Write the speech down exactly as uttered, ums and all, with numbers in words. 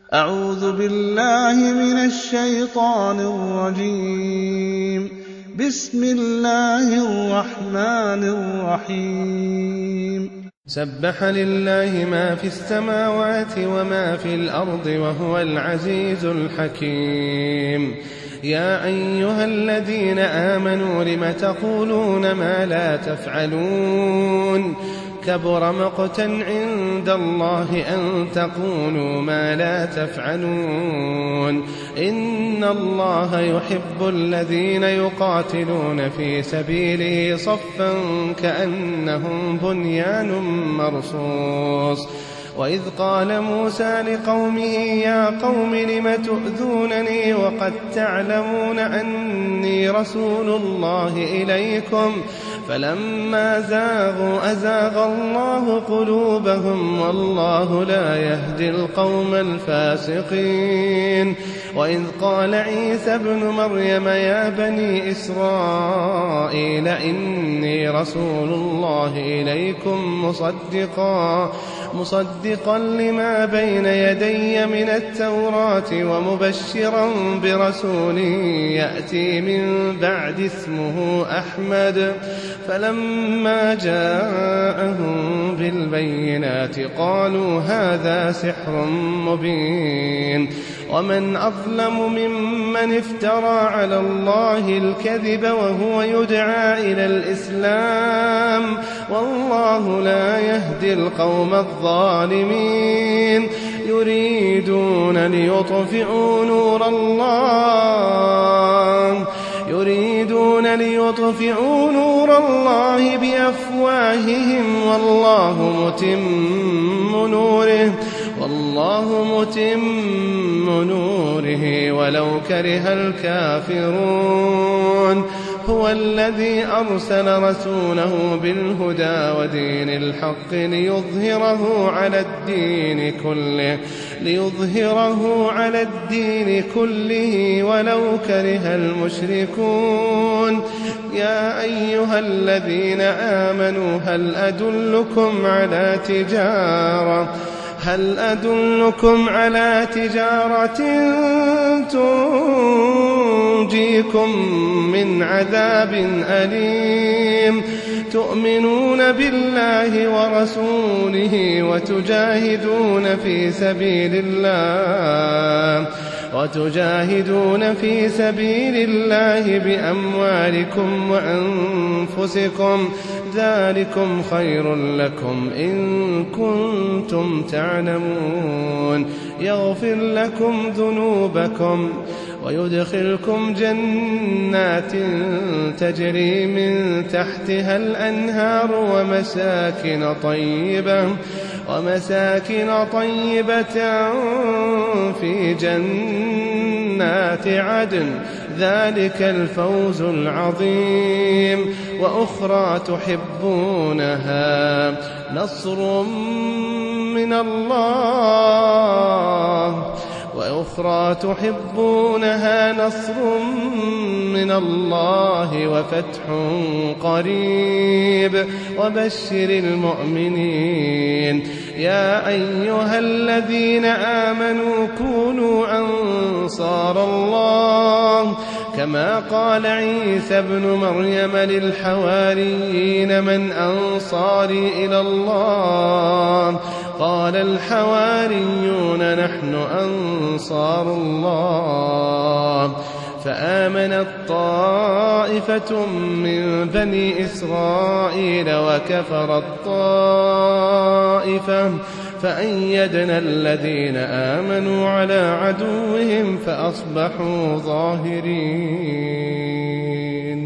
أعوذ بالله من الشيطان الرجيم. بسم الله الرحمن الرحيم. سبح لله ما في السماوات وما في الأرض وهو العزيز الحكيم. يا أيها الذين آمنوا لم تقولون ما لا تفعلون كبر مقتا عند الله أن تقولوا ما لا تفعلون إن الله يحب الذين يقاتلون في سبيله صفا كأنهم بنيان مرصوص. وإذ قال موسى لقومه يا قوم لم تؤذونني وقد تعلمون أني رسول الله إليكم فلما زاغوا أزاغ الله قلوبهم والله لا يهدي القوم الفاسقين. وإذ قال عيسى ابن مريم يا بني إسرائيل إني رسول الله إليكم مصدقا مصدقا لما بين يدي من التوراة ومبشرا برسول يأتي من بعد اسمه أحمد. فلما جاءهم بالبينات قالوا هذا سحر مبين. ومن أظلم ممن افترى على الله الكذب وهو يدعى إلى الإسلام والله لا يهدي القوم الظالمين. يريدون ليطفئوا نور الله يريدون ليطفئوا نور الله بأفواههم والله متم نوره والله متم نوره ولو كره الكافرون. هو الذي أرسل رسوله بالهدى ودين الحق ليظهره على الدين كله ليظهره على الدين كله ولو كره المشركون. يا أيها الذين آمنوا هل أدلكم على تجارة هل أدلكم على تجارة تنجيكم من عذاب أليم تؤمنون بالله ورسوله وتجاهدون في سبيل الله وتجاهدون في سبيل الله بأموالكم وأنفسكم ذلكم خير لكم إن كنتم تعلمون. يغفر لكم ذنوبكم ويدخلكم جنات تجري من تحتها الأنهار ومساكن طيبة ومساكن طيبة في جنات عدن ذلك الفوز العظيم. وأخرى تحبونها نصر من الله وأخرى تحبونها نصر من الله وفتح قريب وبشر المؤمنين. يا أيها الذين آمنوا كونوا أنصار الله كما قال عيسى ابن مريم للحواريين من أنصاري إلى الله قال الحواريون نحن أنصار الله. فآمنت طائفة من بني إسرائيل وكفرت طائفة فأيدنا الذين آمنوا على عدوهم فأصبحوا ظاهرين.